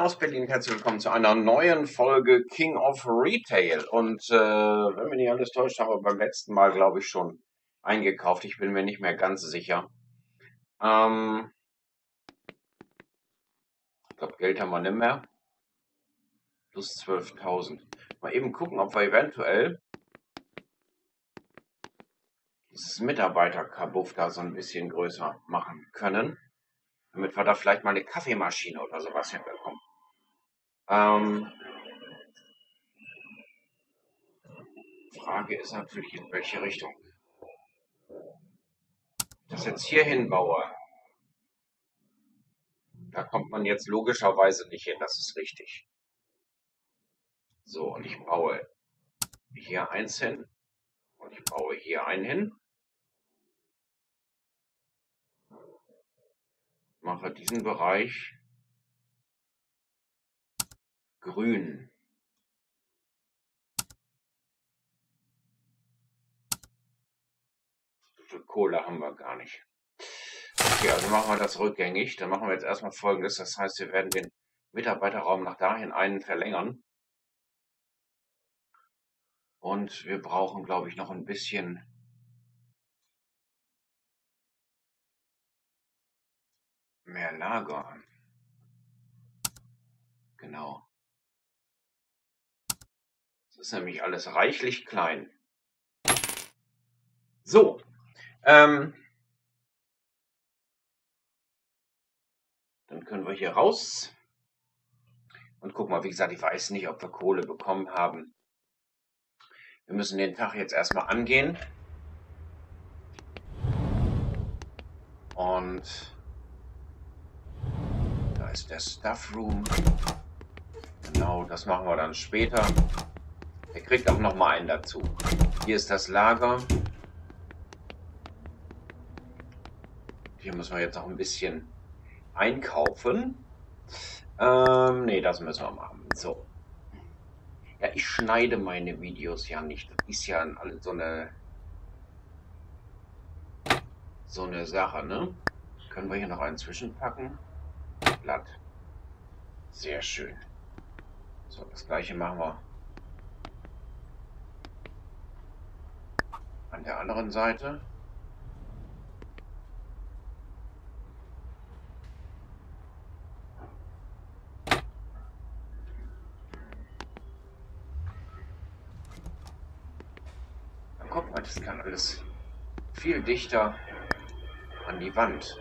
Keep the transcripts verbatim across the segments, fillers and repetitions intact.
aus Berlin, herzlich willkommen zu einer neuen Folge King of Retail. Und äh, wenn mich nicht alles täuscht, haben wir beim letzten Mal, glaube ich, schon eingekauft. Ich bin mir nicht mehr ganz sicher. Ähm, ich glaube, Geld haben wir nicht mehr. Plus zwölftausend. Mal eben gucken, ob wir eventuell dieses Mitarbeiterkabuff da so ein bisschen größer machen können. Damit wir da vielleicht mal eine Kaffeemaschine oder sowas hinbekommen. Ähm, Frage ist natürlich, in welche Richtung. Das jetzt hier hinbaue, da kommt man jetzt logischerweise nicht hin, das ist richtig. So, und ich baue hier eins hin und ich baue hier einen hin. Mache diesen Bereich grün. So viel Kohle haben wir gar nicht. Okay, also machen wir das rückgängig. Dann machen wir jetzt erstmal Folgendes. Das heißt, wir werden den Mitarbeiterraum nach dahin einen verlängern. Und wir brauchen, glaube ich, noch ein bisschen mehr Lager. Genau. Das ist nämlich alles reichlich klein. So. Ähm, dann können wir hier raus. Und guck mal, wie gesagt, ich weiß nicht, ob wir Kohle bekommen haben. Wir müssen den Tag jetzt erstmal angehen. Und da ist der Stuff Room. Genau, das machen wir dann später. Er kriegt auch noch mal einen dazu. Hier ist das Lager. Hier müssen wir jetzt noch ein bisschen einkaufen. Ähm, nee, das müssen wir machen. So. Ja, ich schneide meine Videos ja nicht. Das ist ja so eine so eine Sache, ne? Können wir hier noch einen zwischenpacken? Blatt. Sehr schön. So, das gleiche machen wir an der anderen Seite. Dann guck mal, das kann alles viel dichter an die Wand.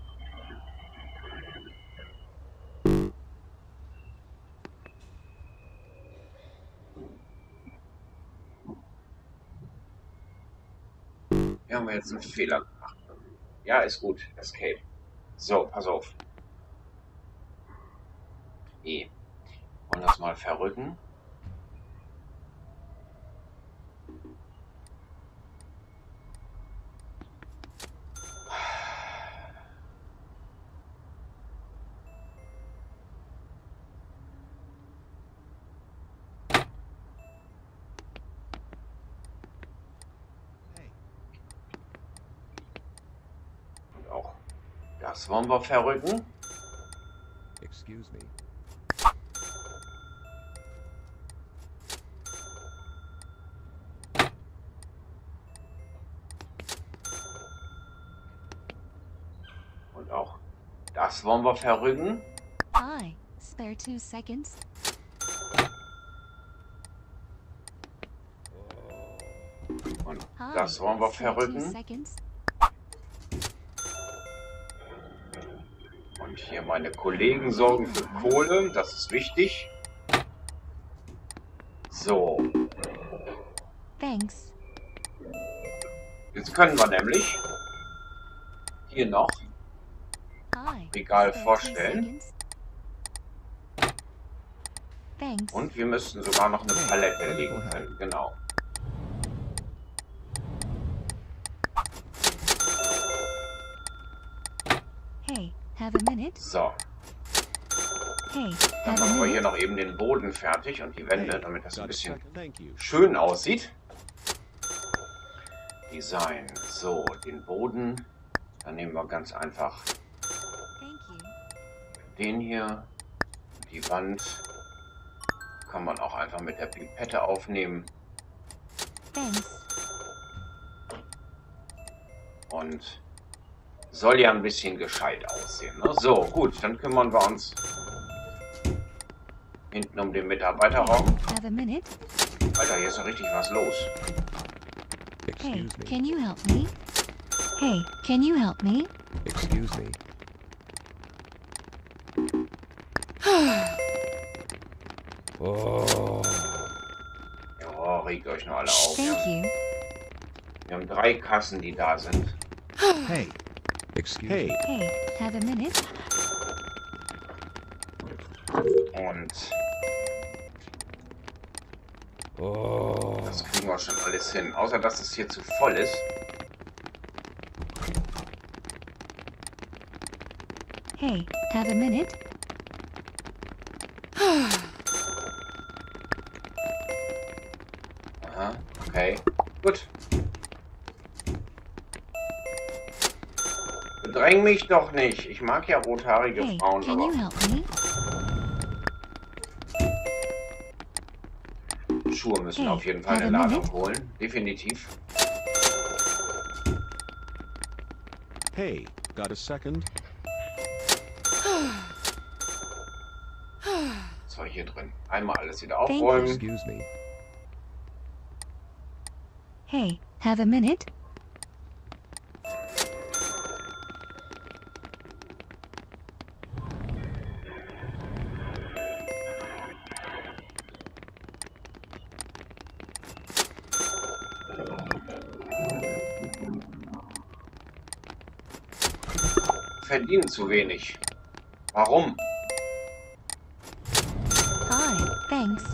Hier haben wir jetzt einen Fehler gemacht. Ja, ist gut. Escape. So, pass auf. E. Wollen das mal verrücken. Und auch das wollen wir verrücken. Excuse me. Und auch das wollen wir verrücken. Hi, spare two seconds. Und Hi, das wollen wir spare two verrücken. seconds. Und hier meine Kollegen sorgen für Kohle. Das ist wichtig. So. Thanks. Jetzt können wir nämlich hier noch Hi, Regal spare two vorstellen. seconds. Thanks. Und wir müssten sogar noch eine Palette legen können. Genau. Hey, have a minute? So. Hey, Dann have a machen wir hier minute? noch eben den Boden fertig und die Wände, damit das ein Got a bisschen second? Thank you. schön aussieht. Design. So, den Boden. Dann nehmen wir ganz einfach Thank you. den hier. Die Wand kann man auch einfach mit der Pipette aufnehmen. Thanks. Und soll ja ein bisschen gescheit aussehen. Ne? So, gut, dann kümmern wir uns hinten um den Mitarbeiterraum. Have a minute? Alter, hier ist ja richtig was los. Hey, Excuse me. can you help me? Hey, can you help me? Excuse me. Oh. Ja, regt euch nur alle auf. Thank Ja. you. Wir haben drei Kassen, die da sind. Hey, Excuse hey, me. Hey, have a minute? Und Oh. das kriegen wir schon alles hin. Außer, dass es hier zu voll ist. Hey, have a minute? Aha, okay. Gut. Bedräng mich doch nicht. Ich mag ja rothaarige Hey, Frauen, can you aber help me? Schuhe müssen wir Hey, auf jeden Fall have eine a Ladung minute? holen. Definitiv. hey, got a second? So, hier drin. Einmal alles wieder Thank you. aufräumen. Excuse me. Hey, have a minute? Verdienen zu wenig. Warum? Hi, thanks.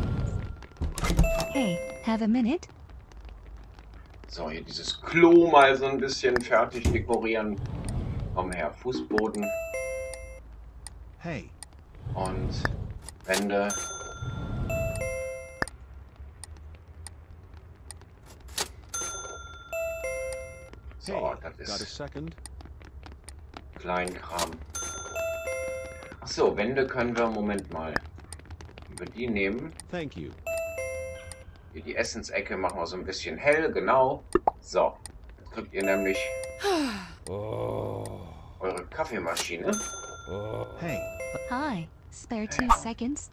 Hey, have a minute? So, hier dieses Klo mal so ein bisschen fertig dekorieren. Komm her, Fußboden Hey, und Wände. So, hey, das got a ist second? Kleinkram. Ach so, Wände können wir, Moment mal. Wenn wir die nehmen, Thank you. hier die Essensecke machen wir so ein bisschen hell, genau. So, jetzt kriegt ihr nämlich Oh. eure Kaffeemaschine. Oh. Hey, Hi, spare two seconds?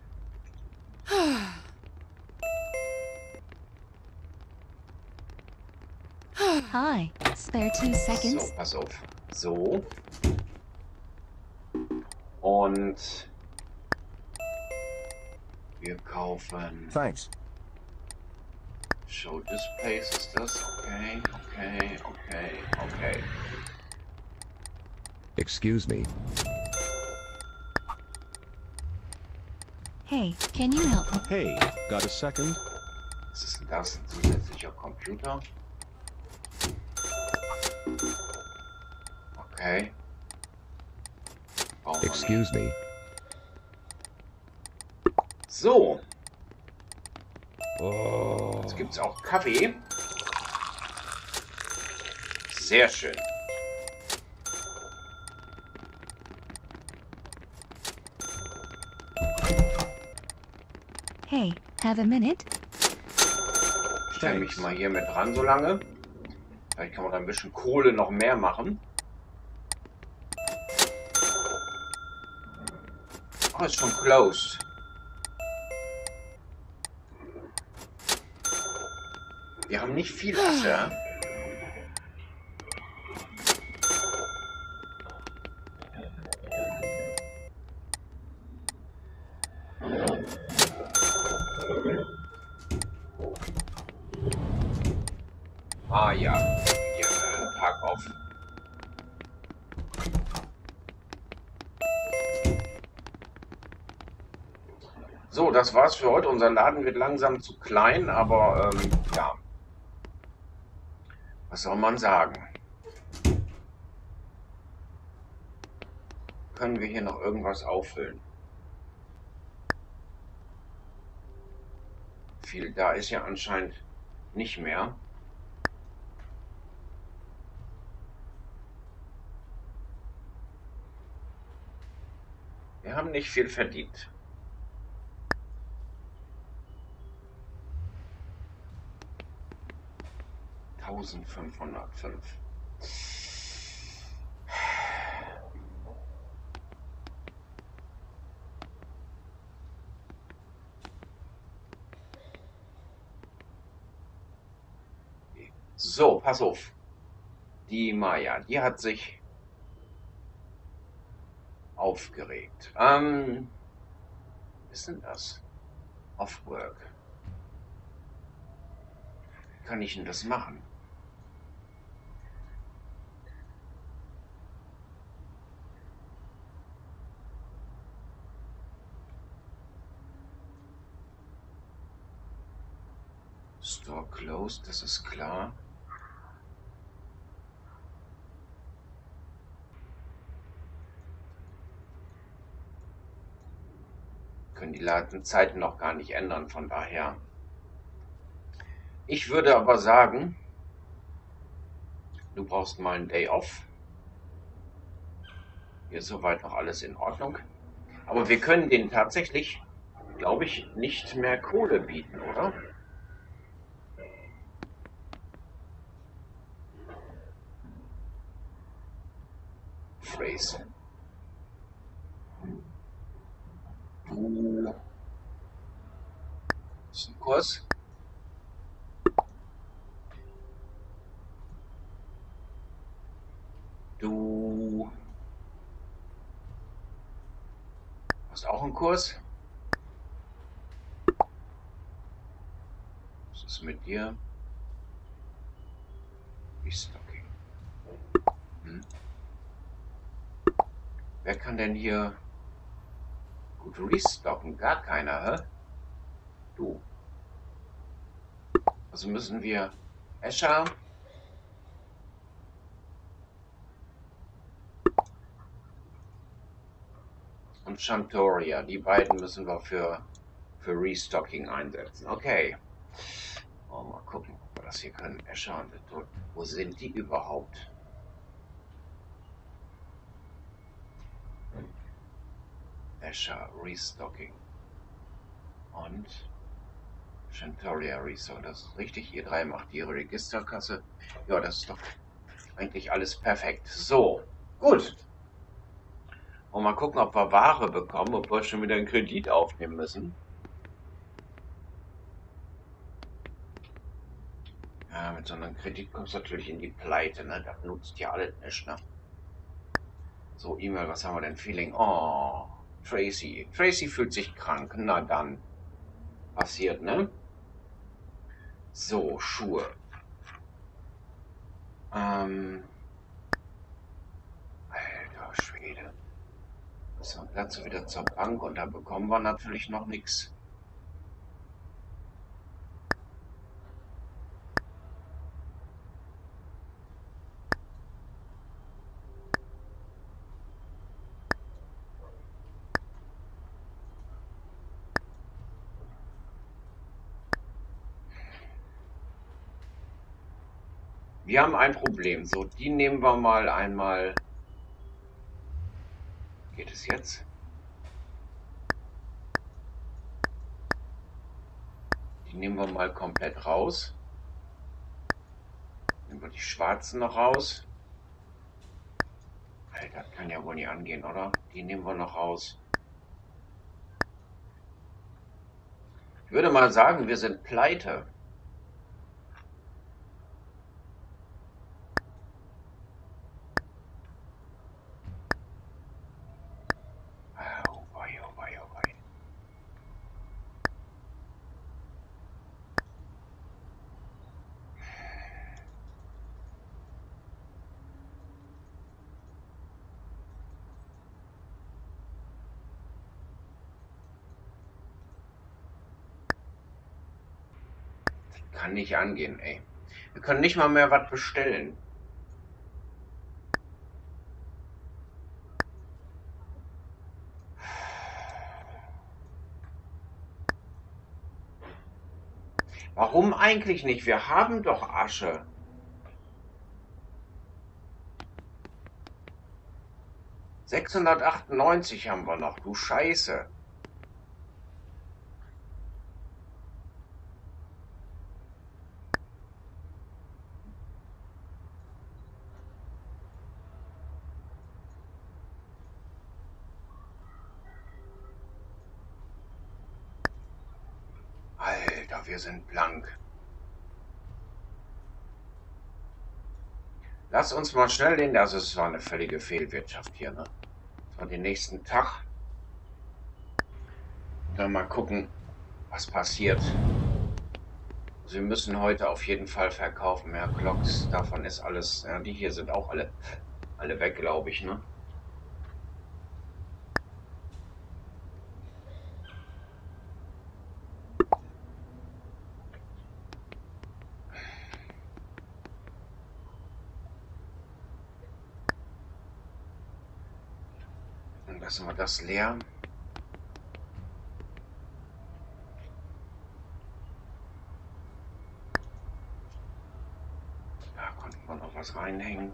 Hi, spare two seconds? So, pass auf. So. Und wir kaufen Thanks. Show Displays ist das. Okay, okay, okay, okay. Excuse me. Hey, can you help me? hey, got a second? Was ist denn das? Ein zusätzlicher Computer? Okay. Brauchen wir nicht. Excuse me. So, Oh. jetzt gibt es auch Kaffee. Sehr schön. Hey, have a minute? Ich stelle mich Thanks. mal hier mit dran so lange. Vielleicht kann man da ein bisschen Kohle noch mehr machen. Oh, ist schon closed. Wir haben nicht viel Asche. Ah ja, hier äh, Tag auf. So, das war's für heute. Unser Laden wird langsam zu klein, aber ähm, ja. Was soll man sagen? Können wir hier noch irgendwas auffüllen? Viel da ist ja anscheinend nicht mehr. Wir haben nicht viel verdient. eintausendfünfhundertfünf. So, pass auf. Die Maya, die hat sich aufgeregt. Ähm, was ist denn das? Off-Work. Wie kann ich denn das machen? Store closed, das ist klar. Können die Ladenzeiten noch gar nicht ändern, von daher. Ich würde aber sagen, du brauchst mal einen Day off. Hier ist soweit noch alles in Ordnung. Aber wir können denen tatsächlich, glaube ich, nicht mehr Kohle bieten, oder? Phrase. Du. Das ist ein Kurs. Du hast auch einen Kurs. Was ist mit dir? Restocking. Hm. Wer kann denn hier gut restocken? Gar keiner, hä? Du. Also müssen wir Escher und Chantoria, die beiden müssen wir für, für Restocking einsetzen. Okay. Oh, mal gucken, ob wir das hier können. Escher und Tod. Wo sind die überhaupt? Escher Restocking. Und Chantoria Restocking. Das ist richtig. Ihr drei macht ihre Registerkasse. Ja, das ist doch eigentlich alles perfekt. So, gut. Und mal gucken, ob wir Ware bekommen, ob wir schon wieder einen Kredit aufnehmen müssen. Ja, mit so einem Kredit kommst du natürlich in die Pleite, ne? Das nutzt ja alles nicht, ne? So, E-Mail, was haben wir denn? Feeling? Oh, Tracy. Tracy fühlt sich krank. Na dann. Passiert, ne? So, Schuhe. Ähm. Alter Schwede. So, und dazu wieder zur Bank und da bekommen wir natürlich noch nichts. Wir haben ein Problem. So, die nehmen wir mal einmal. Geht es jetzt? Die nehmen wir mal komplett raus. Nehmen wir die schwarzen noch raus. Alter, das kann ja wohl nicht angehen, oder? Die nehmen wir noch raus. Ich würde mal sagen, wir sind pleite. Oh wei, oh wei, oh wei. Kann nicht angehen, ey. Wir können nicht mal mehr was bestellen. Warum eigentlich nicht? Wir haben doch Asche. sechshundertachtundneunzig haben wir noch, du Scheiße. Alter, wir sind blank. Lass uns mal schnell den, also es war eine völlige Fehlwirtschaft hier, ne? So, den nächsten Tag. Dann mal gucken, was passiert. Also wir müssen heute auf jeden Fall verkaufen. Ja, Glocks, davon ist alles, ja, die hier sind auch alle, alle weg, glaube ich, ne? Lassen wir das leer. Da konnten wir noch was reinhängen.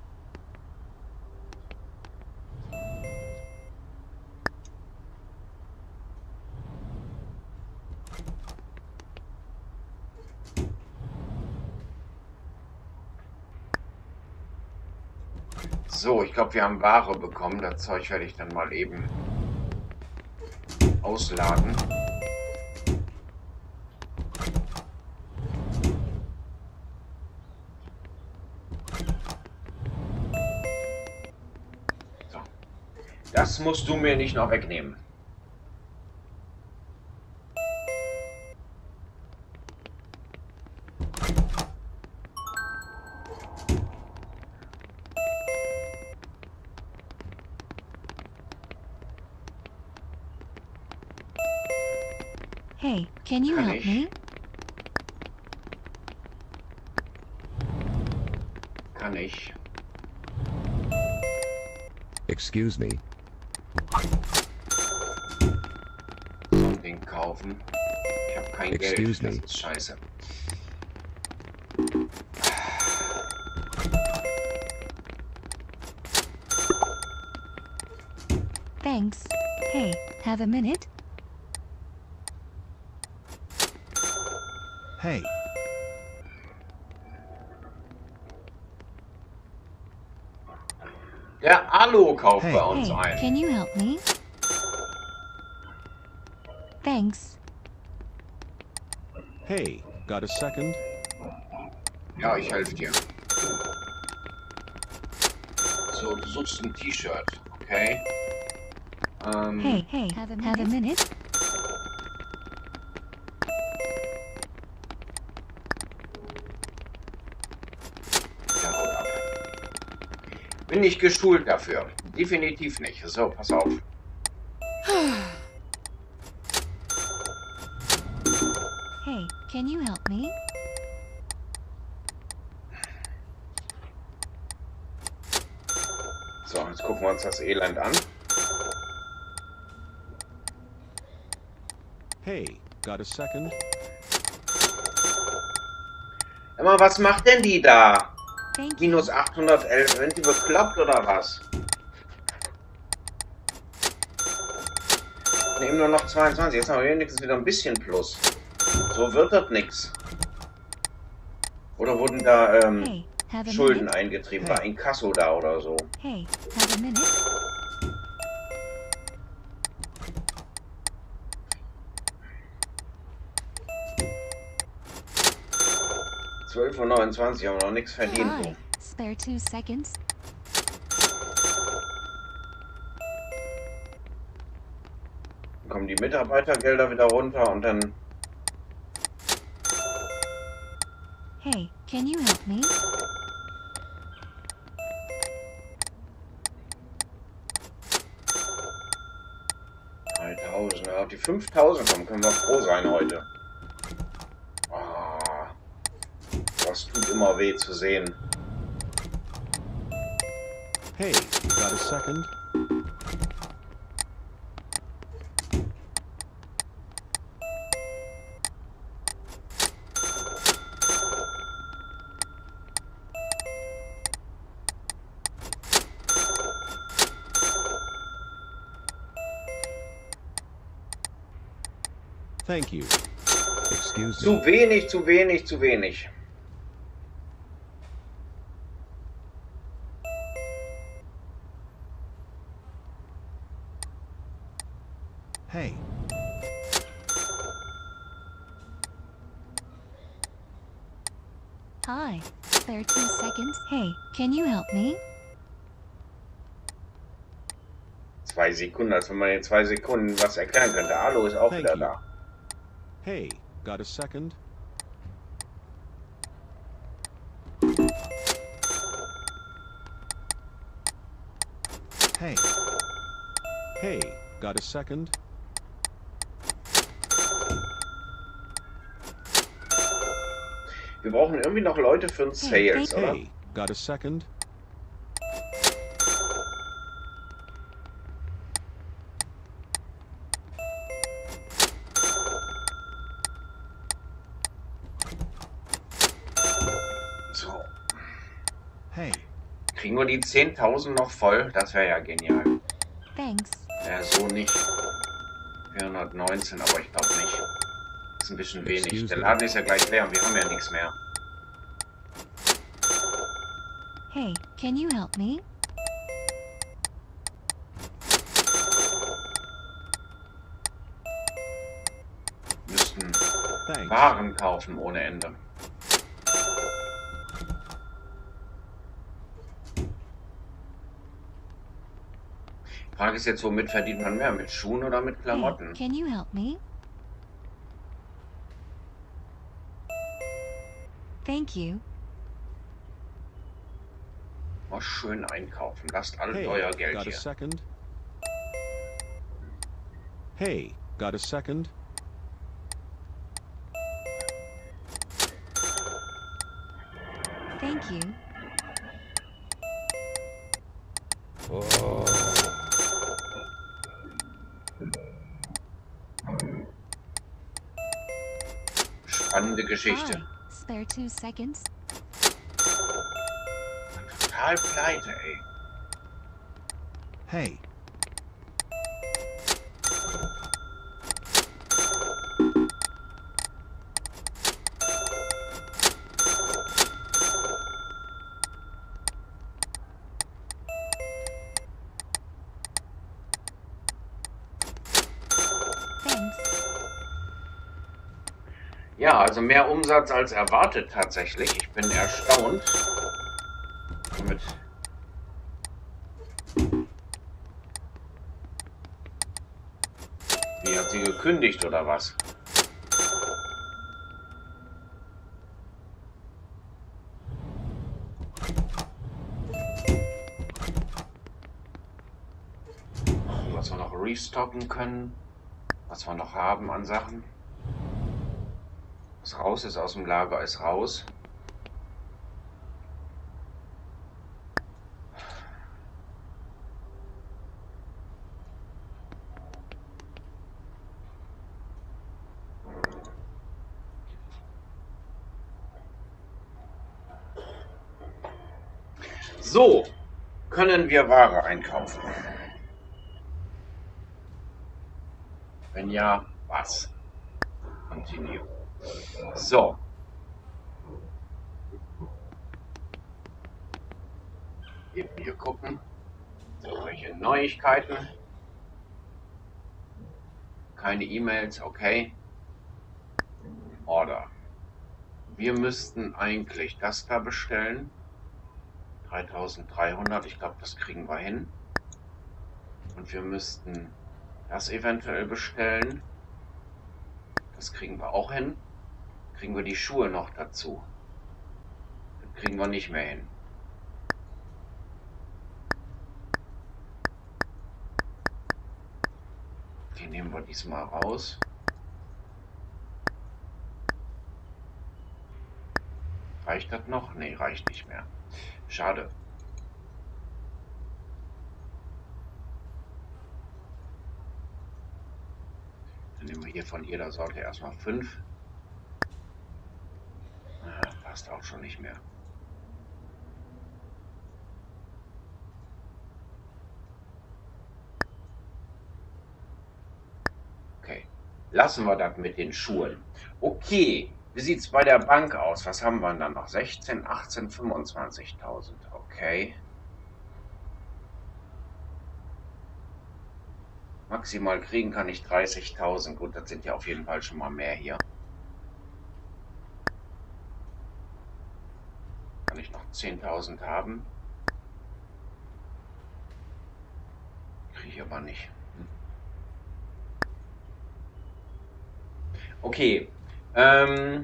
So, ich glaube, wir haben Ware bekommen. Das Zeug werde ich dann mal eben ausladen. So. Das musst du mir nicht noch wegnehmen. Hey, can you Kann help ich. me? Kann ich. Excuse me. So ein Ding kaufen. Ich habe kein Excuse Geld. me. Das ist scheiße. Thanks. Hey, have a minute? Hey, Der Alu kauft Hey. bei uns Hey, ein. can you help me? Thanks. hey, got a second? Ja, ich helfe dir. So, du suchst ein T-Shirt, okay? Ähm, Hey, hey, have a minute? Have a minute? ja, haut ab. Bin nicht geschult dafür. Definitiv nicht. So, pass auf. Hey, can you help me? So, jetzt gucken wir uns das Elend an. Hey, got a second? Emma, was macht denn die da? Thank you. Minus achthundertelf. Sind die bekloppt oder was? Ne, eben nur noch zweiundzwanzig. Jetzt haben wir wenigstens wieder ein bisschen Plus. So wird das nix. Oder wurden da ähm, Hey, have a Schulden minute? eingetrieben? War Inkasso da oder so? Hey, have a minute? zwölf Uhr neunundzwanzig haben wir noch nichts verdient. Hi. Spare two seconds? Dann kommen die Mitarbeitergelder wieder runter und dann... Hey, can you help me? dreitausend, ja, auf die fünftausend kommen, können wir froh sein heute. Ah, das tut immer weh zu sehen. Hey, got a second? Thank you. Excuse Zu me. wenig, zu wenig, zu wenig. Hey, Hi. Spare two seconds. Hey, can you help me? Zwei Sekunden, als wenn man in zwei Sekunden was erklären könnte. Hallo ist auch Thank wieder you. da. hey, got a second? Hey. Hey, got a second? Wir brauchen irgendwie noch Leute für den Sales, oder? Hey, got a second? So. Hey, Kriegen wir die zehntausend noch voll? Das wäre ja genial. Thanks. Ja, so nicht. vierhundertneunzehn, aber ich glaube nicht. Das ist ein bisschen wenig. Excuse Der me. Laden ist ja gleich leer und wir haben ja nichts mehr. Hey, can you help me? Müssten thanks. Waren kaufen ohne Ende. Frage ist jetzt, womit verdient man mehr? Mit Schuhen oder mit Hey, Klamotten? can you help me? Thank you. Mal schön einkaufen. Lasst alle Hey, euer Geld got a hier. second? Hey, got a second? Thank you. Oh. Spannende Geschichte. Hi. Spare two seconds. Total pleite, ey. Hey, Thanks. Ja, also mehr Umsatz als erwartet tatsächlich. Ich bin erstaunt. Damit Wie hat sie gekündigt oder was? Was wir noch restocken können. Was wir noch haben an Sachen. Was raus ist aus dem Lager, ist raus. So, können wir Ware einkaufen? Wenn ja, was? Continue. So. Eben hier gucken. Welche Neuigkeiten? Keine E-Mails, okay. Order. Wir müssten eigentlich das da bestellen. dreitausenddreihundert, ich glaube, das kriegen wir hin. Und wir müssten das eventuell bestellen. Das kriegen wir auch hin. Kriegen wir die Schuhe noch dazu? Das kriegen wir nicht mehr hin. Die nehmen wir diesmal raus. Reicht das noch? Nee, reicht nicht mehr. Schade. Dann nehmen wir hier von jeder Sorte erstmal fünf. Ah, passt auch schon nicht mehr. Okay. Lassen wir das mit den Schuhen. Okay, wie sieht es bei der Bank aus? Was haben wir denn dann noch? sechzehn, achtzehn, fünfundzwanzigtausend. Okay. Maximal kriegen kann ich dreißigtausend. Gut, das sind ja auf jeden Fall schon mal mehr hier. Kann ich noch zehntausend haben? Kriege ich aber nicht. Okay. Ähm,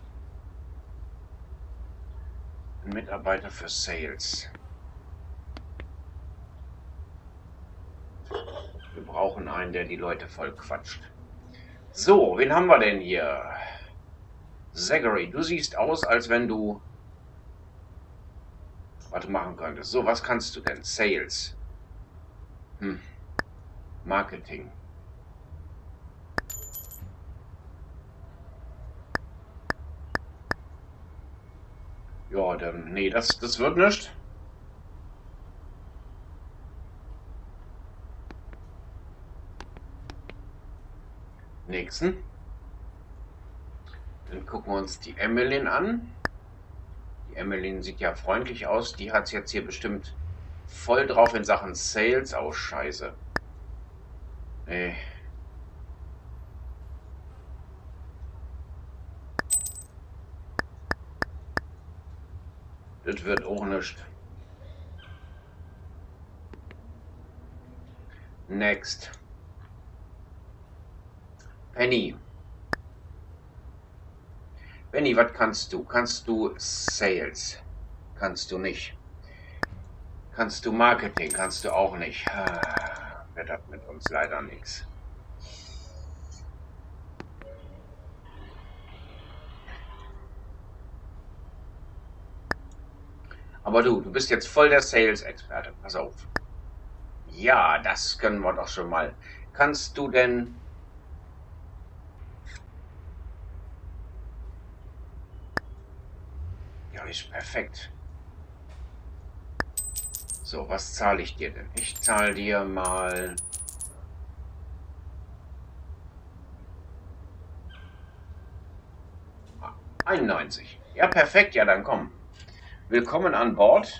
ein Mitarbeiter für Sales. Wir brauchen einen, der die Leute voll quatscht. So, wen haben wir denn hier? Zachary, du siehst aus, als wenn du was du machen könntest. So, was kannst du denn? Sales. Hm. Marketing. Ja, dann, nee, das, das wird nicht. Nächsten. Dann gucken wir uns die Emmeline an. Die Emmeline sieht ja freundlich aus. Die hat es jetzt hier bestimmt voll drauf in Sachen Sales. Oh, scheiße. Nee. Das wird auch nicht. Next. Penny. Penny, was kannst du? Kannst du Sales? Kannst du nicht. Kannst du Marketing? Kannst du auch nicht. Wird das mit uns leider nichts. Aber du, du bist jetzt voll der Sales-Experte. Pass auf. Ja, das können wir doch schon mal. Kannst du denn... Ja, ist perfekt. So, was zahle ich dir denn? Ich zahle dir mal... einundneunzig. Ja, perfekt. Ja, dann komm. Willkommen an Bord.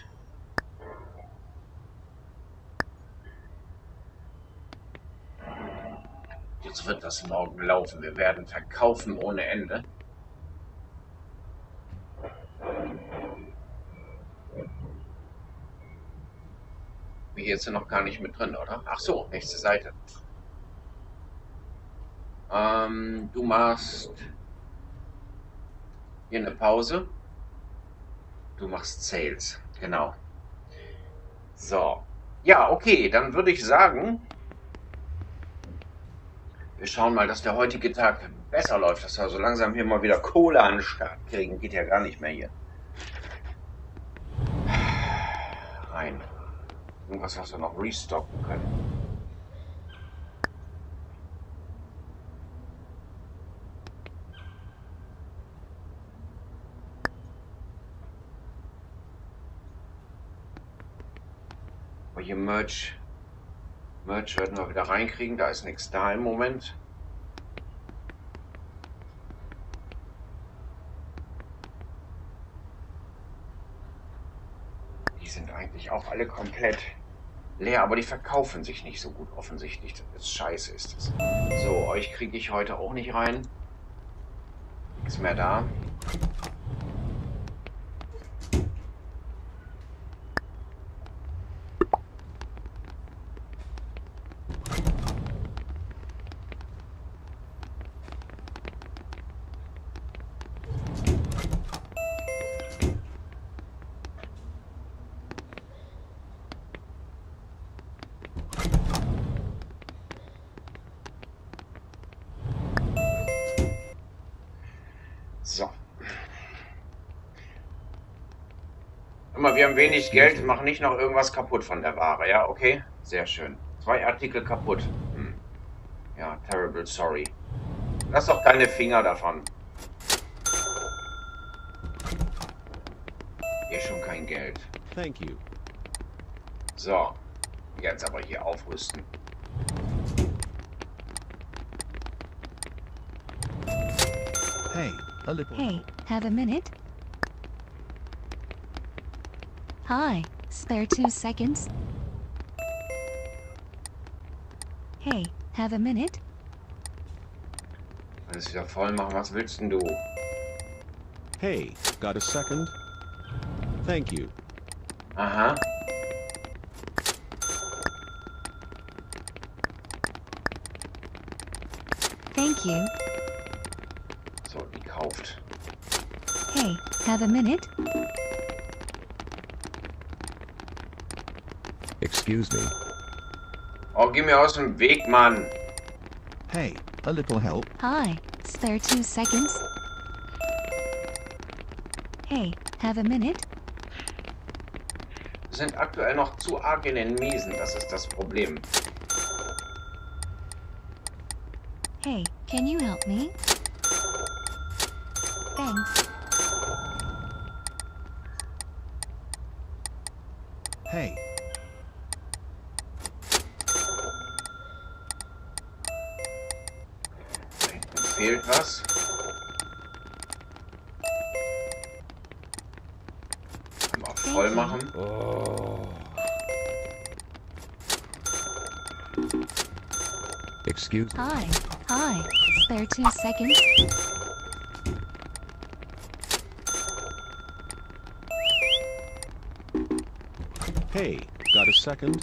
Jetzt wird das morgen laufen. Wir werden verkaufen ohne Ende. Hier ist ja noch gar nicht mit drin, oder? Ach so, nächste Seite. Ähm, du machst hier eine Pause. Du machst Sales, genau. So. Ja, okay, dann würde ich sagen, wir schauen mal, dass der heutige Tag besser läuft, dass wir so langsam hier mal wieder Kohle an den Start kriegen. Geht ja gar nicht mehr hier. Rein. Irgendwas, was wir noch restocken können. Aber hier Merch. Merch werden wir wieder reinkriegen. Da ist nichts da im Moment. Die sind eigentlich auch alle komplett leer, aber die verkaufen sich nicht so gut offensichtlich. Das ist scheiße, ist es. So, euch kriege ich heute auch nicht rein. Nichts mehr da. So. Immer, wir haben wenig Geld, mach nicht noch irgendwas kaputt von der Ware, ja, okay? Sehr schön. Zwei Artikel kaputt. Hm. Ja, terrible, sorry. Lass doch deine Finger davon. Hier schon kein Geld. Thank you. So. Jetzt aber hier aufrüsten. Hey, a little. Hey, have a minute? Hi, spare two seconds? Hey, have a minute? Alles wieder voll machen. Was willst denn du? Hey, got a second? Thank you. Aha. Thank you. So, gekauft. Hey, have a minute? Excuse me. Oh, geh mir aus dem Weg, Mann. Hey, a little help. Hi, spare two seconds? Hey, have a minute? Wir sind aktuell noch zu arg in den Miesen. Das ist das Problem. Hey, can you help me? Thanks. Hey, Da hinten fehlt was. Mal voll machen. Oh. Excuse me. Hi, hi, spare two seconds? Hey, got a second?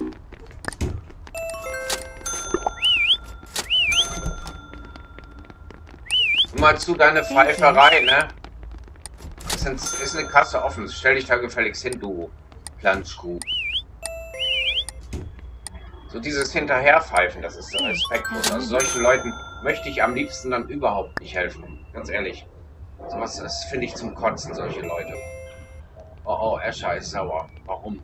Hör mal zu, deine Pfeiferei, ne? Es ist, ist eine Kasse offen. Stell dich da gefälligst hin, du Planschkuh. So dieses Hinterherpfeifen, das ist so respektlos. Also solchen Leuten möchte ich am liebsten dann überhaupt nicht helfen. Ganz ehrlich. Sowas, das finde ich zum Kotzen, solche Leute. Oh, oh, Escher ist sauer. Warum?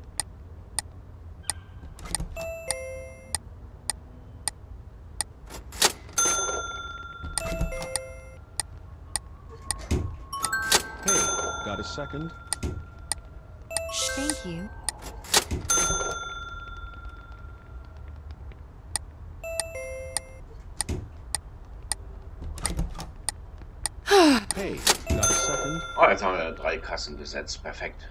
Hey, got a second? Thank you. Hey, got a second? Oh, jetzt haben wir drei Kassen besetzt. Perfekt.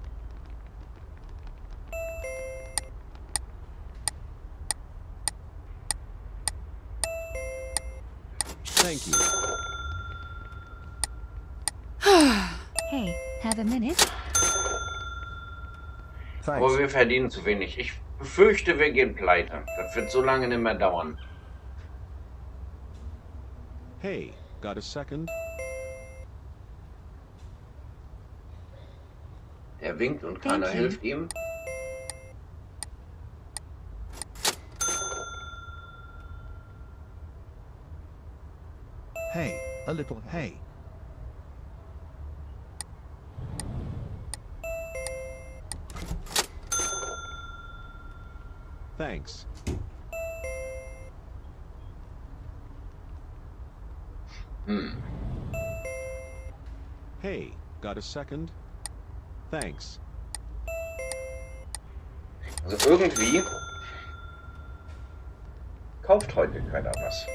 Thank you. Hey, have a minute? Aber Thanks. wir verdienen zu wenig. Ich befürchte, wir gehen pleite. Das wird so lange nicht mehr dauern. Hey, got a second? Er winkt und keiner Thank you. hilft ihm. Hey, a little. Hey. Thanks. Hm. Hey, got a second? Thanks. Also irgendwie kauft heute keiner was.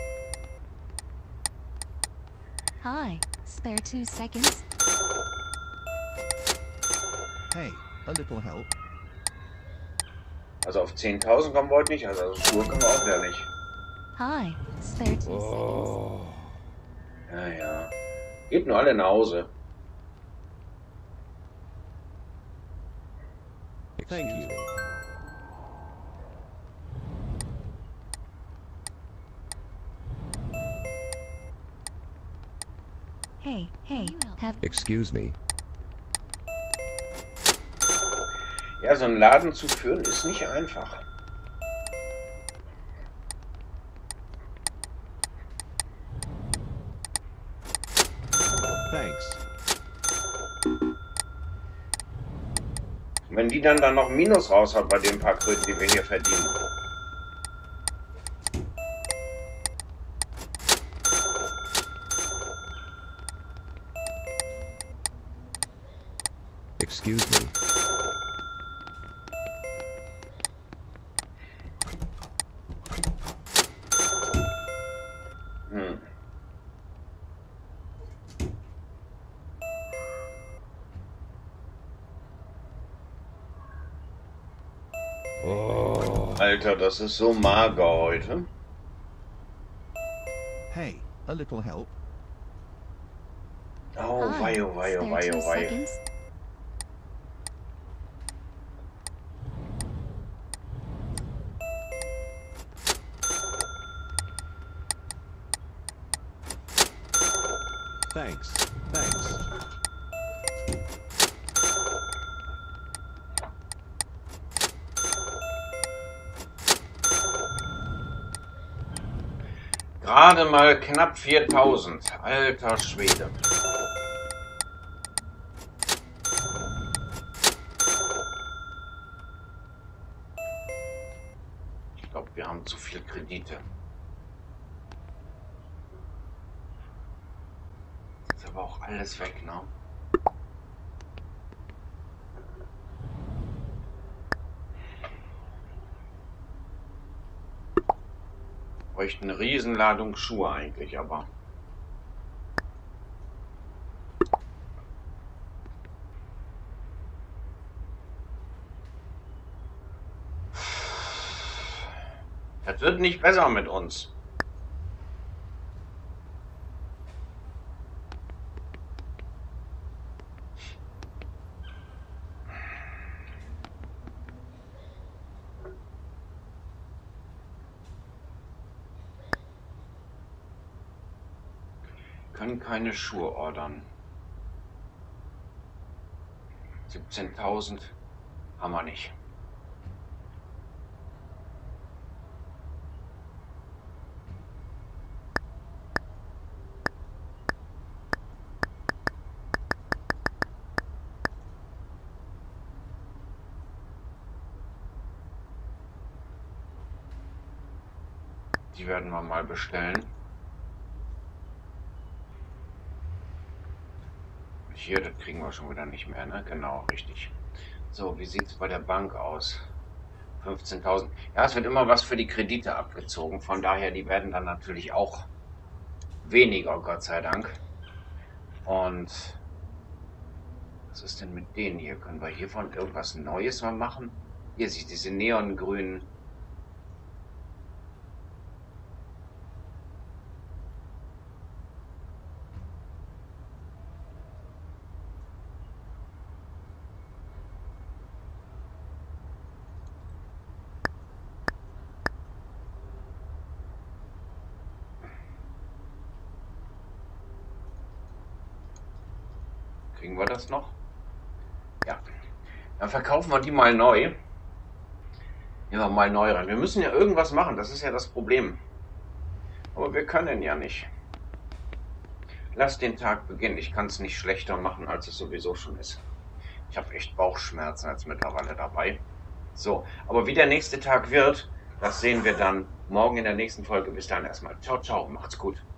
Hi, spare two seconds? Hey, a little help. Also auf zehntausend kommen wir heute nicht, also Schuhe können wir auch wieder nicht. Hi, spare two seconds? Oh. Ja, ja. Geht nur alle nach Hause. Thank Excuse you. me. Hey, hey, have Excuse me. Ja, so einen Laden zu führen ist nicht einfach. Thanks. Wenn die dann dann noch Minus raushaut bei den paar Kröten, die wir hier verdienen. Excuse me. Hm. Alter, das ist so mager heute. Hey, a little help? Oh, Hi, wei, oh, wei, oh, spare wei, two oh, wei. seconds? Thanks. Thanks. Gerade mal knapp viertausend. Alter Schwede. Ich glaube, wir haben zu viel Kredite. Ist aber auch alles weg, ne? Bräuchte eine Riesenladung Schuhe eigentlich, aber das wird nicht besser mit uns. Können keine Schuhe ordern. siebzehntausend haben wir nicht. Die werden wir mal bestellen. Hier, das kriegen wir schon wieder nicht mehr, ne? Genau, richtig. So, wie sieht es bei der Bank aus? fünfzehntausend. Ja, es wird immer was für die Kredite abgezogen. Von daher, die werden dann natürlich auch weniger, Gott sei Dank. Und was ist denn mit denen hier? Können wir hiervon irgendwas Neues mal machen? Hier sieht diese neongrünen. Kriegen wir das noch? Ja. Dann verkaufen wir die mal neu. Nehmen wir mal neu rein. Wir müssen ja irgendwas machen, das ist ja das Problem. Aber wir können ja nicht. Lass den Tag beginnen. Ich kann es nicht schlechter machen, als es sowieso schon ist. Ich habe echt Bauchschmerzen jetzt mittlerweile dabei. So, aber wie der nächste Tag wird, das sehen wir dann morgen in der nächsten Folge. Bis dann erstmal. Ciao, ciao. Macht's gut.